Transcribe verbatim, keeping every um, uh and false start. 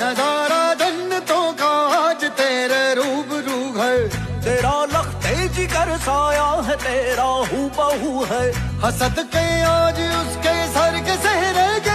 नजारा जन्नतों का आज तेरे रूबरू है। तेरा लखते जिगर साया है, तेरा हूबहू है। हसद के आज उसके सर के सहरे के